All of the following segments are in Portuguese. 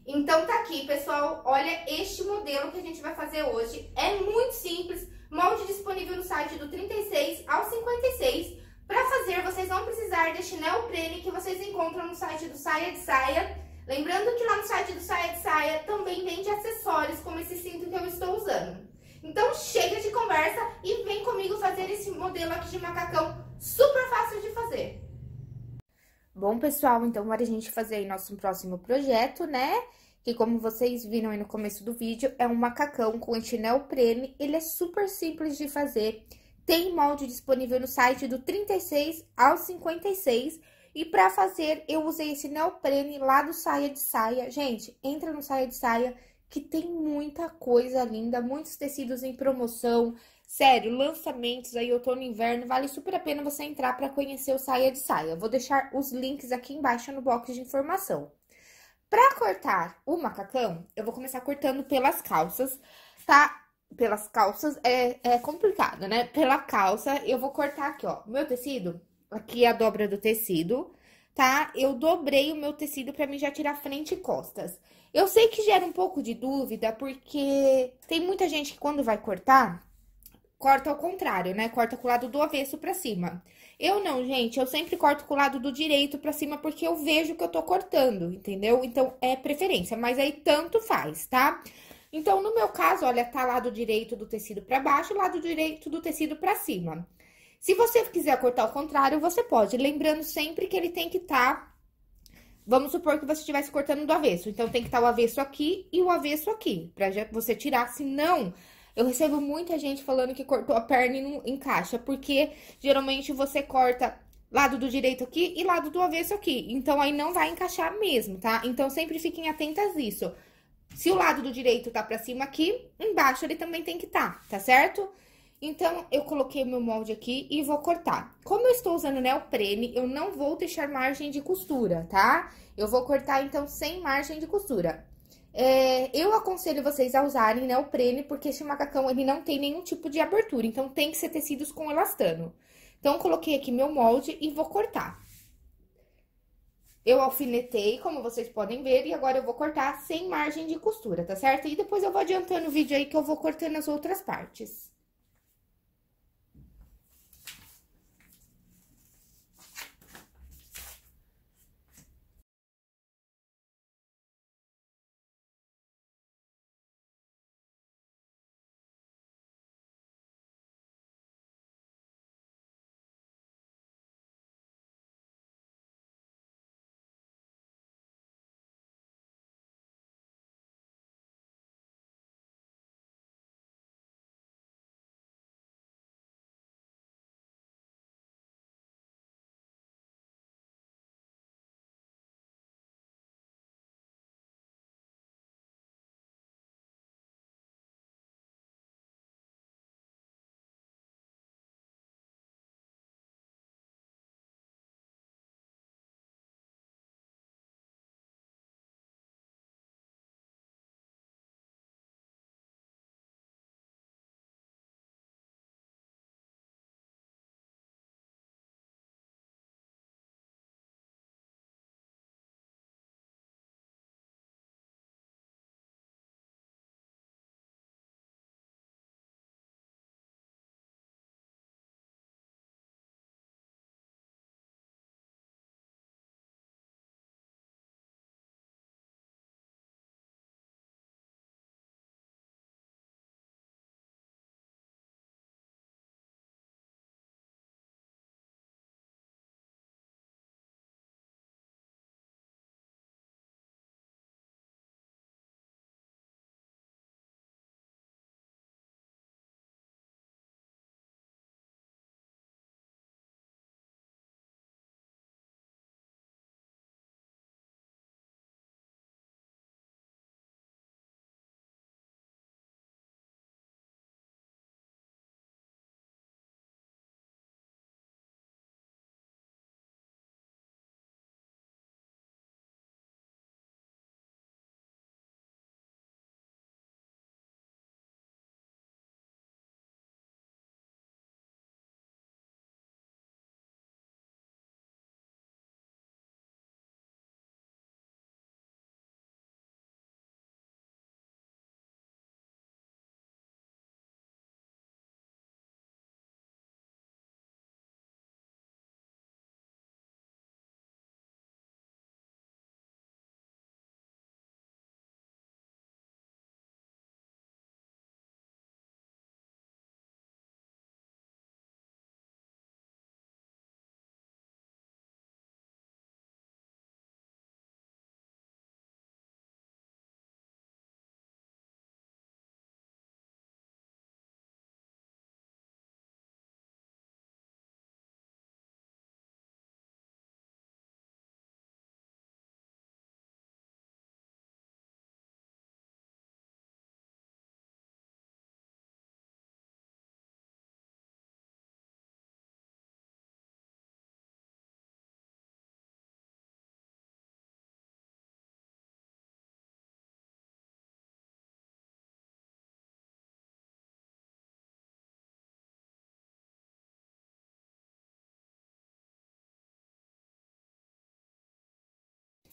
Então tá aqui, pessoal, olha este modelo que a gente vai fazer hoje. É muito simples, molde disponível no site do 36 ao 56. Para fazer, vocês vão precisar deste neoprene que vocês encontram no site do Saia de Saia. Lembrando que lá no site do Saia de Saia também vende acessórios, como esse cinto que eu estou usando. Então chega de conversa e vem comigo fazer esse modelo aqui de macacão super fácil de fazer. Bom, pessoal, então bora a gente fazer aí nosso próximo projeto, né? Que como vocês viram aí no começo do vídeo, é um macacão com este neoprene. Ele é super simples de fazer. Tem molde disponível no site do 36 ao 56. E pra fazer, eu usei esse neoprene lá do Saia de Saia. Gente, entra no Saia de Saia, que tem muita coisa linda, muitos tecidos em promoção. Sério, lançamentos aí, outono e inverno, vale super a pena você entrar para conhecer o Saia de Saia. Vou deixar os links aqui embaixo no box de informação. Para cortar o macacão, eu vou começar cortando pelas calças, tá? Pelas calças é complicado, né? Pela calça, eu vou cortar aqui, ó, meu tecido, aqui é a dobra do tecido, tá? Eu dobrei o meu tecido para mim já tirar frente e costas. Eu sei que gera um pouco de dúvida, porque tem muita gente que quando vai cortar, corta ao contrário, né? Corta com o lado do avesso pra cima. Eu não, gente, eu sempre corto com o lado do direito pra cima porque eu vejo que eu tô cortando, entendeu? Então, é preferência, mas aí tanto faz, tá? Então, no meu caso, olha, tá lado direito do tecido pra baixo, lado direito do tecido pra cima. Se você quiser cortar ao contrário, você pode, lembrando sempre que ele tem que estar... Vamos supor que você estivesse cortando do avesso, então tem que estar o avesso aqui e o avesso aqui, pra você tirar, senão... Eu recebo muita gente falando que cortou a perna e não encaixa, porque geralmente você corta lado do direito aqui e lado do avesso aqui. Então, aí não vai encaixar mesmo, tá? Então, sempre fiquem atentas nisso. Se o lado do direito tá pra cima aqui, embaixo ele também tem que tá certo? Então, eu coloquei meu molde aqui e vou cortar. Como eu estou usando neoprene, eu não vou deixar margem de costura, tá? Eu vou cortar, então, sem margem de costura. Eu aconselho vocês a usarem neoprene, porque esse macacão, ele não tem nenhum tipo de abertura, então tem que ser tecidos com elastano. Então, coloquei aqui meu molde e vou cortar. Eu alfinetei, como vocês podem ver, e agora eu vou cortar sem margem de costura, tá certo? E depois eu vou adiantando o vídeo aí que eu vou cortando as outras partes.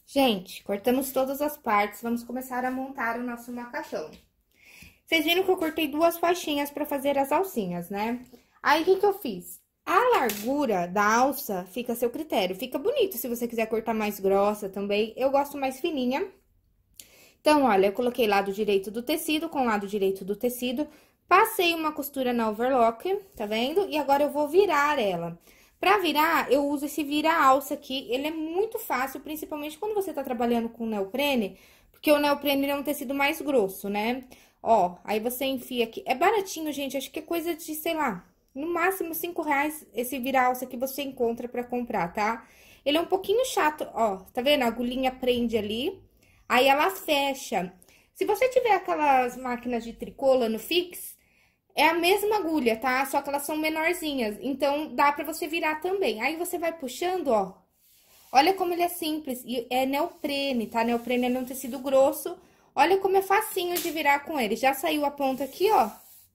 Gente, cortamos todas as partes, vamos começar a montar o nosso macacão. Vocês viram que eu cortei 2 faixinhas pra fazer as alcinhas, né? Aí, o que que eu fiz? A largura da alça fica a seu critério. Fica bonito se você quiser cortar mais grossa também. Eu gosto mais fininha. Então, olha, eu coloquei lado direito do tecido com lado direito do tecido. Passei uma costura na overlock, tá vendo? E agora eu vou virar ela. Pra virar, eu uso esse vira-alça aqui. Ele é muito fácil, principalmente quando você tá trabalhando com neoprene. Porque o neoprene é um tecido mais grosso, né? Ó, aí você enfia aqui. É baratinho, gente. Acho que é coisa de, sei lá, no máximo R$5 esse vira-alça que você encontra pra comprar, tá? Ele é um pouquinho chato, ó. Tá vendo? A agulhinha prende ali. Aí ela fecha. Se você tiver aquelas máquinas de tricô no Fix, é a mesma agulha, tá? Só que elas são menorzinhas. Então, dá pra você virar também. Aí você vai puxando, ó. Olha como ele é simples. E é neoprene, tá? Neoprene é um tecido grosso. Olha como é facinho de virar com ele. Já saiu a ponta aqui, ó.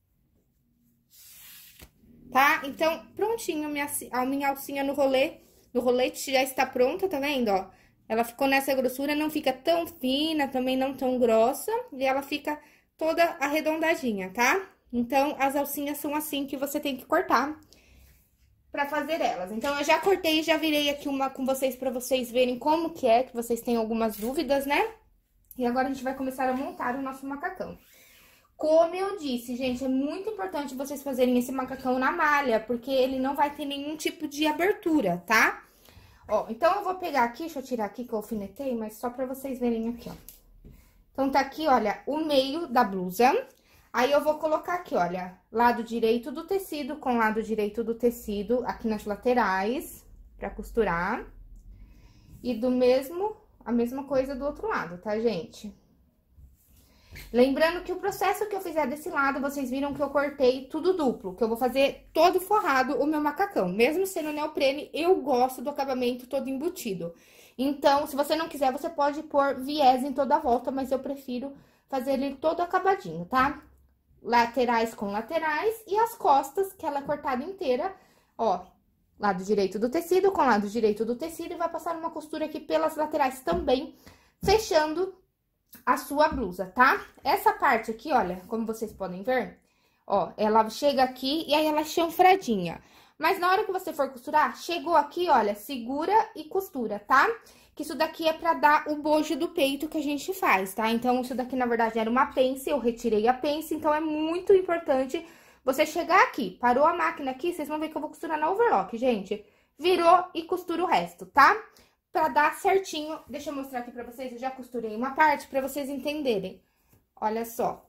Tá? Então, prontinho a minha alcinha no rolete já está pronta, tá vendo, ó? Ela ficou nessa grossura, não fica tão fina, também não tão grossa. E ela fica toda arredondadinha, tá? Então, as alcinhas são assim que você tem que cortar pra fazer elas. Então, eu já cortei, já virei aqui uma com vocês pra vocês verem como que é, que vocês têm algumas dúvidas, né? E agora a gente vai começar a montar o nosso macacão. Como eu disse, gente, é muito importante vocês fazerem esse macacão na malha, porque ele não vai ter nenhum tipo de abertura, tá? Ó, então eu vou pegar aqui, deixa eu tirar aqui que eu alfinetei, mas só pra vocês verem aqui, ó. Então, tá aqui, olha, o meio da blusa. Aí, eu vou colocar aqui, olha, lado direito do tecido com lado direito do tecido aqui nas laterais, pra costurar. E a mesma coisa do outro lado, tá, gente? Lembrando que o processo que eu fizer desse lado, vocês viram que eu cortei tudo duplo, que eu vou fazer todo forrado o meu macacão. Mesmo sendo neoprene, eu gosto do acabamento todo embutido. Então, se você não quiser, você pode pôr viés em toda a volta, mas eu prefiro fazer ele todo acabadinho, tá? Laterais com laterais e as costas, que ela é cortada inteira, ó, lado direito do tecido com lado direito do tecido e vai passar uma costura aqui pelas laterais também, fechando a sua blusa, tá? Essa parte aqui, olha, como vocês podem ver, ó, ela chega aqui e aí ela é chanfradinha. Mas na hora que você for costurar, chegou aqui, olha, segura e costura, tá? Que isso daqui é pra dar o bojo do peito que a gente faz, tá? Então, isso daqui, na verdade, era uma pence, eu retirei a pence, então é muito importante você chegar aqui. Parou a máquina aqui, vocês vão ver que eu vou costurar na overlock, gente. Virou e costura o resto, tá? Pra dar certinho, deixa eu mostrar aqui pra vocês, eu já costurei uma parte pra vocês entenderem. Olha só.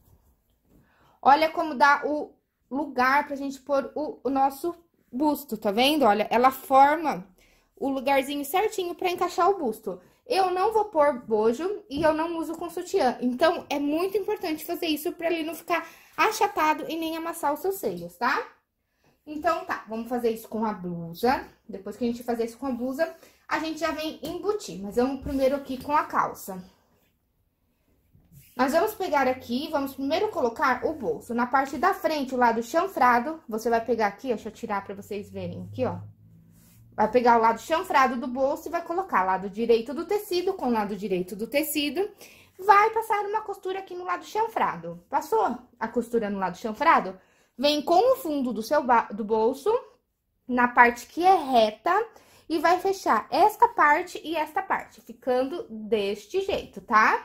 Olha como dá o lugar pra gente pôr o nosso busto, tá vendo? Olha, ela forma o lugarzinho certinho pra encaixar o busto. Eu não vou pôr bojo e eu não uso com sutiã. Então, é muito importante fazer isso pra ele não ficar achatado e nem amassar os seus seios, tá? Então, tá, vamos fazer isso com a blusa. Depois que a gente fazer isso com a blusa, a gente já vem embutir. Mas vamos primeiro aqui com a calça. Nós vamos pegar aqui, vamos primeiro colocar o bolso. Na parte da frente, o lado chanfrado, você vai pegar aqui, ó, deixa eu tirar pra vocês verem aqui, ó. Vai pegar o lado chanfrado do bolso e vai colocar lado direito do tecido com lado direito do tecido. Vai passar uma costura aqui no lado chanfrado. Passou a costura no lado chanfrado? Vem com o fundo do bolso, na parte que é reta, e vai fechar esta parte e esta parte, ficando deste jeito, tá?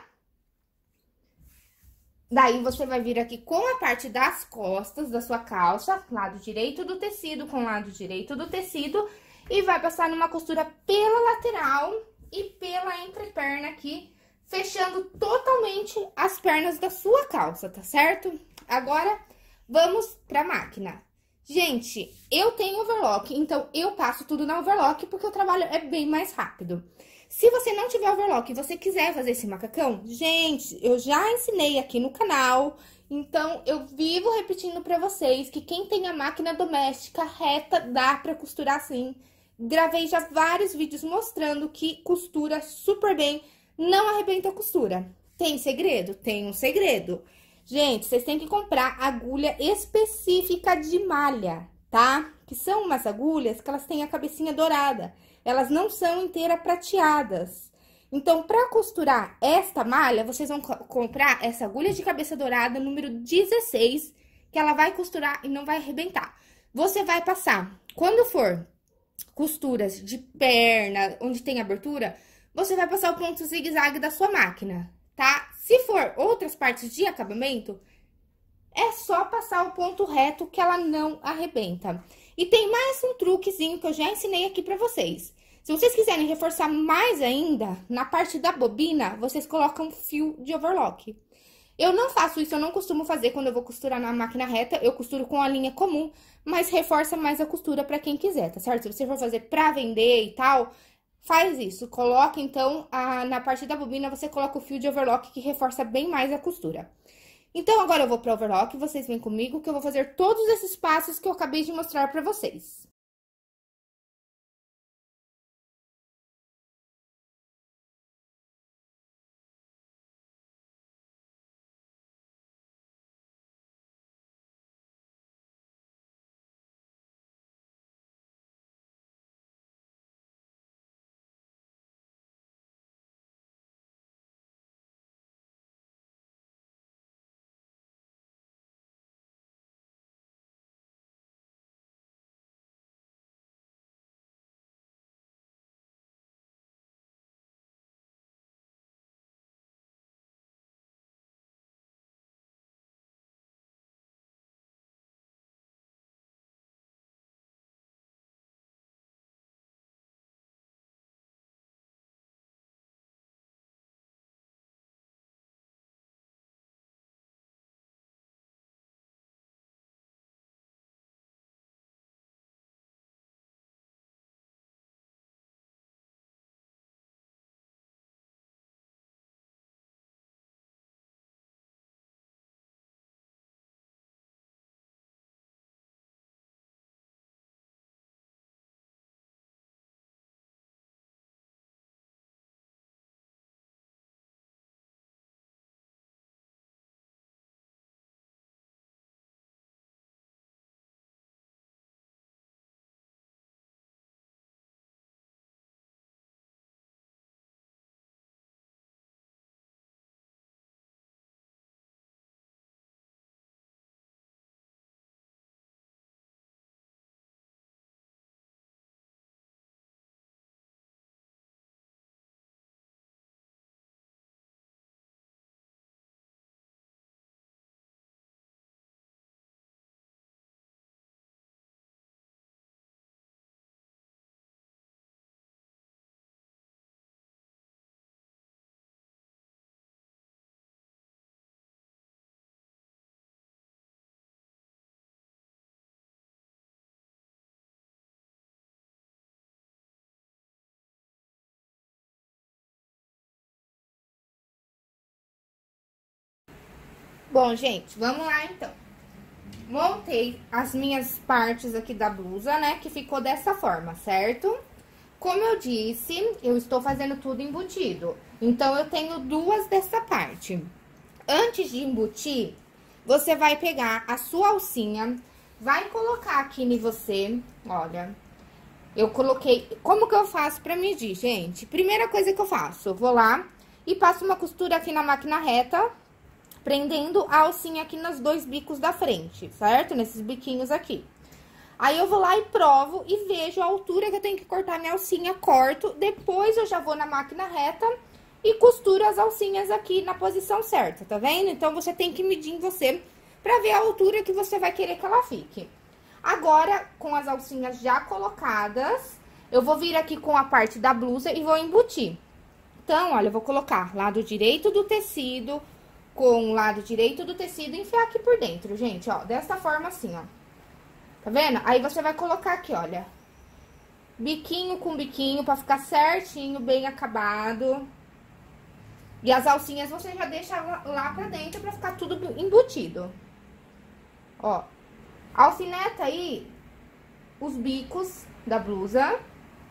Daí, você vai vir aqui com a parte das costas da sua calça, lado direito do tecido com lado direito do tecido, e vai passar numa costura pela lateral e pela entreperna aqui, fechando totalmente as pernas da sua calça, tá certo? Agora, vamos pra máquina. Gente, eu tenho overlock, então eu passo tudo na overlock porque o trabalho é bem mais rápido. Se você não tiver overlock e você quiser fazer esse macacão, gente, eu já ensinei aqui no canal, então eu vivo repetindo pra vocês que quem tem a máquina doméstica reta dá pra costurar assim. Gravei já vários vídeos mostrando que costura super bem, não arrebenta a costura. Tem segredo? Tem um segredo. Gente, vocês têm que comprar agulha específica de malha, tá? Que são umas agulhas que elas têm a cabecinha dourada. Elas não são inteiras prateadas. Então, pra costurar esta malha, vocês vão comprar essa agulha de cabeça dourada, número 16, que ela vai costurar e não vai arrebentar. Você vai passar, quando for costuras de perna, onde tem abertura, você vai passar o ponto zigue-zague da sua máquina, tá? Se for outras partes de acabamento, é só passar o ponto reto que ela não arrebenta. E tem mais um truquezinho que eu já ensinei aqui pra vocês. Se vocês quiserem reforçar mais ainda, na parte da bobina, vocês colocam fio de overlock. Eu não faço isso, eu não costumo fazer quando eu vou costurar na máquina reta, eu costuro com a linha comum, mas reforça mais a costura pra quem quiser, tá certo? Se você for fazer pra vender e tal, faz isso. Coloca, então, na parte da bobina, você coloca o fio de overlock que reforça bem mais a costura. Então, agora eu vou pro overlock, vocês vêm comigo que eu vou fazer todos esses passos que eu acabei de mostrar pra vocês. Bom, gente, vamos lá, então. Montei as minhas partes aqui da blusa, né, que ficou dessa forma, certo? Como eu disse, eu estou fazendo tudo embutido. Então, eu tenho duas dessa parte. Antes de embutir, você vai pegar a sua alcinha, vai colocar aqui em você, olha. Eu coloquei... Como que eu faço pra medir, gente? Primeira coisa que eu faço, eu vou lá e passo uma costura aqui na máquina reta, prendendo a alcinha aqui nos dois bicos da frente, certo? Nesses biquinhos aqui. Aí, eu vou lá e provo e vejo a altura que eu tenho que cortar minha alcinha, corto. Depois, eu já vou na máquina reta e costuro as alcinhas aqui na posição certa, tá vendo? Então, você tem que medir em você pra ver a altura que você vai querer que ela fique. Agora, com as alcinhas já colocadas, eu vou vir aqui com a parte da blusa e vou embutir. Então, olha, eu vou colocar lado direito do tecido com o lado direito do tecido e enfiar aqui por dentro, gente, ó, dessa forma assim, ó. Tá vendo? Aí, você vai colocar aqui, olha, biquinho com biquinho pra ficar certinho, bem acabado. E as alcinhas você já deixa lá pra dentro pra ficar tudo embutido. Ó, alfineta aí os bicos da blusa.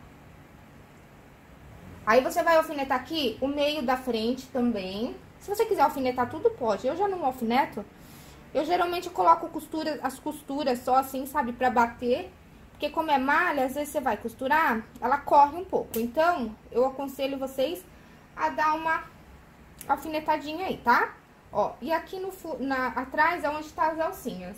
Aí, você vai alfinetar aqui o meio da frente também. Se você quiser alfinetar tudo, pode. Eu já não alfineto. Eu geralmente coloco as costuras só assim, sabe, pra bater. Porque como é malha, às vezes você vai costurar, ela corre um pouco. Então, eu aconselho vocês a dar uma alfinetadinha aí, tá? Ó, e aqui atrás é onde tá as alcinhas.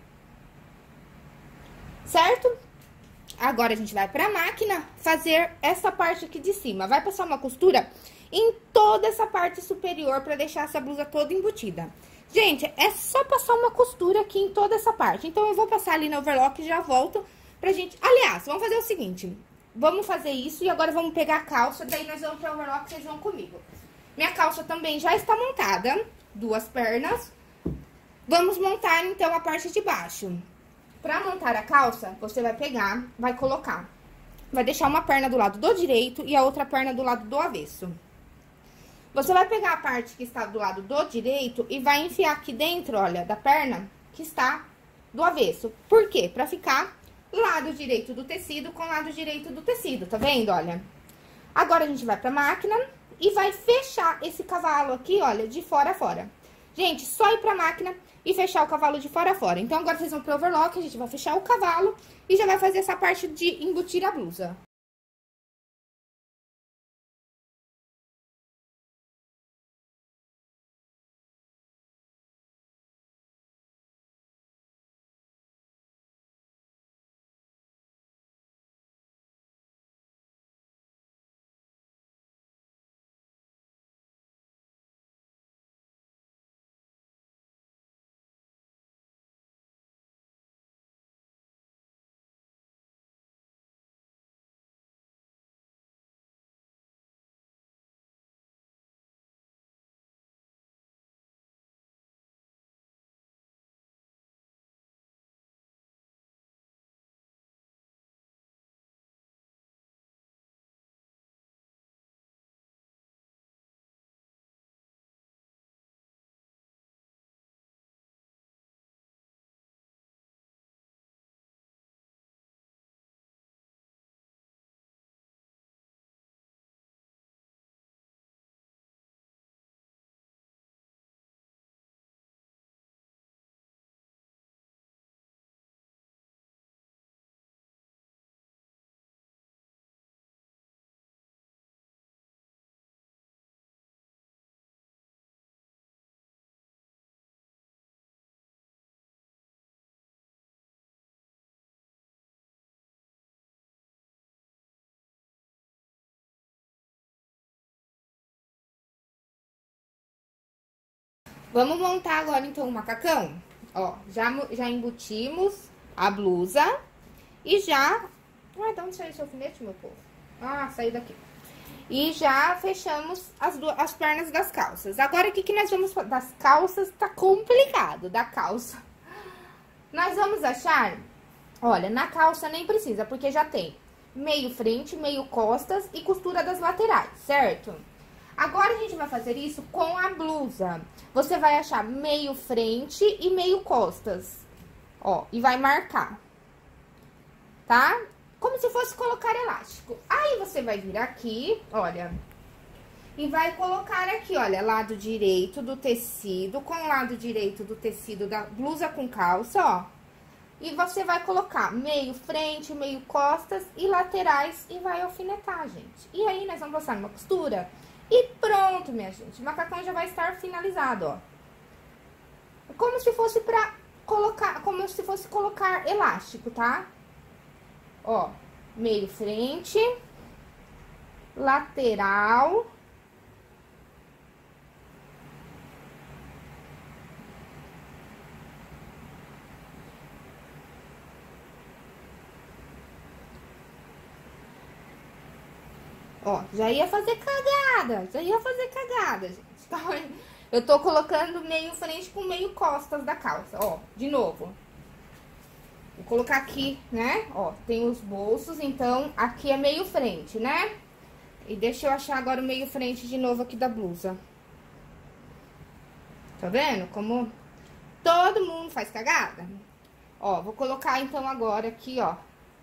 Certo? Agora, a gente vai pra máquina fazer essa parte aqui de cima. Vai passar uma costura em toda essa parte superior pra deixar essa blusa toda embutida. Gente, é só passar uma costura aqui em toda essa parte. Então, eu vou passar ali no overlock e já volto pra gente... Aliás, vamos fazer o seguinte. Vamos fazer isso e agora vamos pegar a calça. Daí, nós vamos pro overlock, vocês vão comigo. Minha calça também já está montada. 2 pernas. Vamos montar, então, a parte de baixo. Pra montar a calça, você vai pegar, vai colocar, vai deixar uma perna do lado do direito e a outra perna do lado do avesso. Você vai pegar a parte que está do lado do direito e vai enfiar aqui dentro, olha, da perna que está do avesso. Por quê? Pra ficar lado direito do tecido com lado direito do tecido, tá vendo, olha? Agora, a gente vai pra máquina e vai fechar esse cavalo aqui, olha, de fora a fora. Gente, só ir pra máquina e fechar o cavalo de fora a fora. Então, agora vocês vão pro overlock, a gente vai fechar o cavalo e já vai fazer essa parte de embutir a blusa. Vamos montar agora, então, o macacão. Ó, já embutimos a blusa e já... Ai, de onde saiu esse alfinete, meu povo? Ah, saiu daqui. E já fechamos as pernas das calças. Agora, o que nós vamos fazer? Das calças, tá complicado, da calça. Nós vamos achar... Olha, na calça nem precisa, porque já tem meio frente, meio costas e costura das laterais, certo? Agora, a gente vai fazer isso com a blusa. Você vai achar meio frente e meio costas, ó, e vai marcar, tá? Como se fosse colocar elástico. Aí, você vai vir aqui, olha, e vai colocar aqui, olha, lado direito do tecido com o lado direito do tecido da blusa com calça, ó. E você vai colocar meio frente, meio costas e laterais e vai alfinetar, gente. E aí, nós vamos passar numa costura e pronto, minha gente. O macacão já vai estar finalizado, ó. Como se fosse pra colocar, como se fosse colocar elástico, tá? Ó, meio frente, lateral... Ó, já ia fazer cagada, gente. Então, eu tô colocando meio frente com meio costas da calça, ó, de novo. Vou colocar aqui, né, ó, tem os bolsos, então, aqui é meio frente, né? E deixa eu achar agora o meio frente de novo aqui da blusa. Tá vendo como todo mundo faz cagada? Ó, vou colocar, então, agora aqui, ó.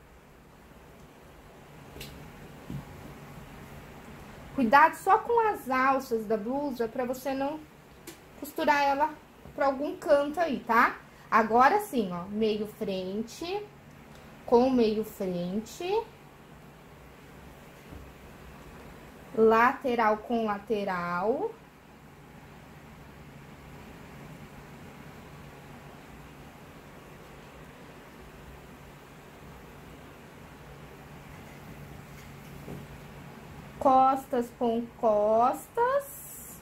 Cuidado só com as alças da blusa pra você não costurar ela pra algum canto aí, tá? Agora sim, ó, meio frente com meio frente. lateral com lateral. Costas com costas.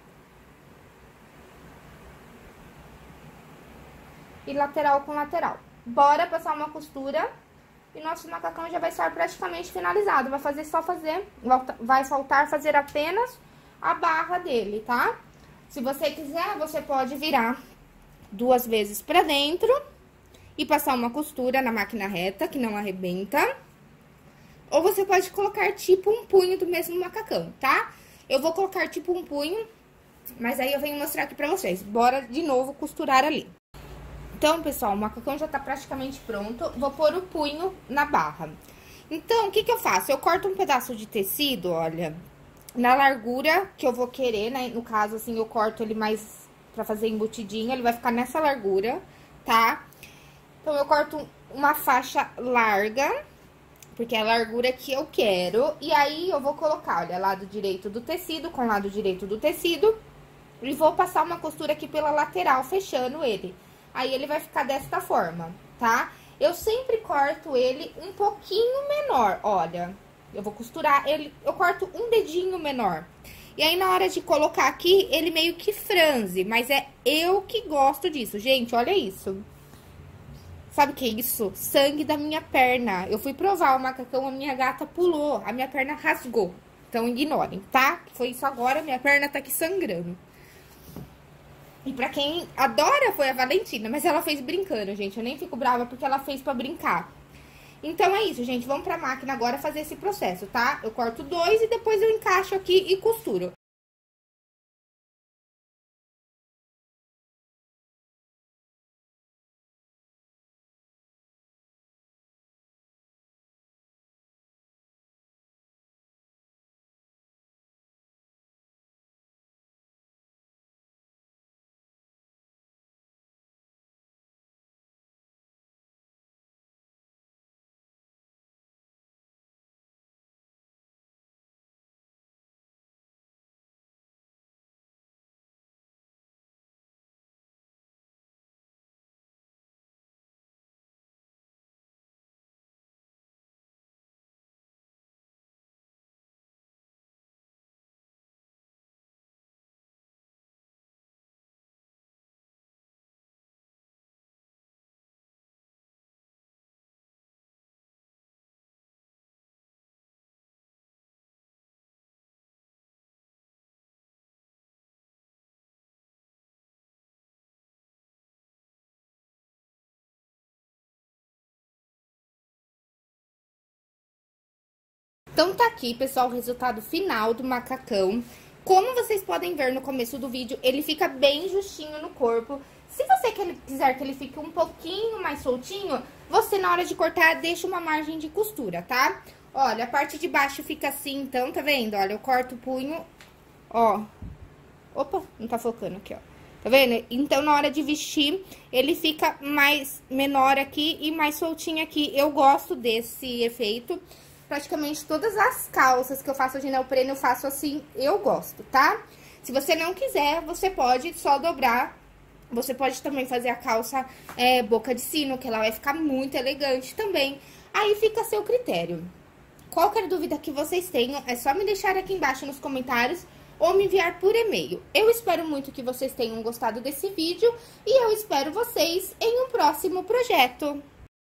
E lateral com lateral. Bora passar uma costura e nosso macacão já vai estar praticamente finalizado. Vai faltar fazer apenas a barra dele, tá? Se você quiser, você pode virar 2 vezes pra dentro e passar uma costura na máquina reta, que não arrebenta. Ou você pode colocar tipo um punho do mesmo macacão, tá? Eu vou colocar tipo um punho, mas aí eu venho mostrar aqui pra vocês. Bora de novo costurar ali. Então, pessoal, o macacão já tá praticamente pronto. Vou pôr o punho na barra. Então, o que que eu faço? Eu corto um pedaço de tecido, olha, na largura que eu vou querer, né? No caso, assim, eu corto ele mais pra fazer embutidinho. Ele vai ficar nessa largura, tá? Então, eu corto uma faixa larga, porque é a largura que eu quero. E aí, eu vou colocar, olha, lado direito do tecido com lado direito do tecido. E vou passar uma costura aqui pela lateral, fechando ele. Aí, ele vai ficar desta forma, tá? Eu sempre corto ele um pouquinho menor, olha. Eu vou costurar ele, eu corto um dedinho menor. E aí, na hora de colocar aqui, ele meio que franze. Mas é eu que gosto disso, gente, olha isso. Sabe o que é isso? Sangue da minha perna. Eu fui provar o macacão, a minha gata pulou, a minha perna rasgou. Então, ignorem, tá? Foi isso agora, minha perna tá aqui sangrando. E pra quem adora foi a Valentina, mas ela fez brincando, gente. Eu nem fico brava porque ela fez pra brincar. Então, é isso, gente. Vamos pra máquina agora fazer esse processo, tá? Eu corto 2 e depois eu encaixo aqui e costuro. Então, tá aqui, pessoal, o resultado final do macacão. Como vocês podem ver no começo do vídeo, ele fica bem justinho no corpo. Se você quiser que ele fique um pouquinho mais soltinho, você, na hora de cortar, deixa uma margem de costura, tá? Olha, a parte de baixo fica assim, então, tá vendo? Olha, eu corto o punho, ó. Opa, não tá focando aqui, ó. Tá vendo? Então, na hora de vestir, ele fica mais menor aqui e mais soltinho aqui. Eu gosto desse efeito. Praticamente todas as calças que eu faço de neoprene, eu faço assim, eu gosto, tá? Se você não quiser, você pode só dobrar. Você pode também fazer a calça boca de sino, que ela vai ficar muito elegante também. Aí fica a seu critério. Qualquer dúvida que vocês tenham, é só me deixar aqui embaixo nos comentários ou me enviar por e-mail. Eu espero muito que vocês tenham gostado desse vídeo e eu espero vocês em um próximo projeto.